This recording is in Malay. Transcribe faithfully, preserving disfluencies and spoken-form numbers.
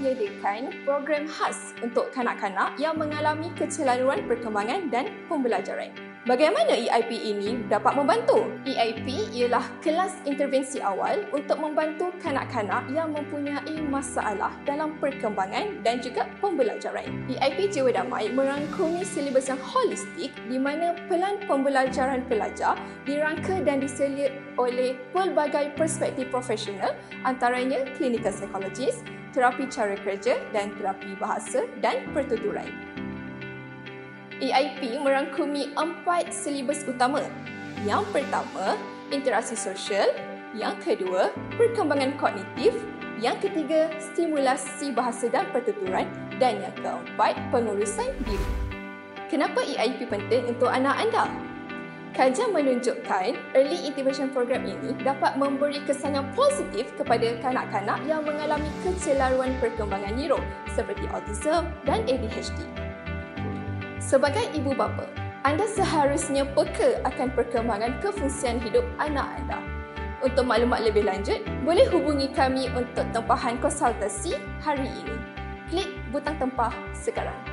menyediakan program khas untuk kanak-kanak yang mengalami kecelaruan perkembangan dan pembelajaran. Bagaimana E I P ini dapat membantu? E I P ialah kelas intervensi awal untuk membantu kanak-kanak yang mempunyai masalah dalam perkembangan dan juga pembelajaran. E I P Jiwa Damai merangkumi silibus yang holistik di mana pelan pembelajaran pelajar dirangka dan diselit oleh pelbagai perspektif profesional, antaranya clinical psychologist, terapi cara kerja dan terapi bahasa dan pertuturan. E I P merangkumi empat silibus utama. Yang pertama, interaksi sosial. Yang kedua, perkembangan kognitif. Yang ketiga, stimulasi bahasa dan pertuturan. Dan yang keempat, pengurusan diri. Kenapa E I P penting untuk anak anda? Kajian menunjukkan Early Intervention Program ini dapat memberi kesan yang positif kepada kanak-kanak yang mengalami kecelaruan perkembangan neuro seperti autism dan A D H D. Sebagai ibu bapa, anda seharusnya peka akan perkembangan kefungsian hidup anak anda. Untuk maklumat lebih lanjut, boleh hubungi kami untuk tempahan konsultasi hari ini. Klik butang tempah sekarang.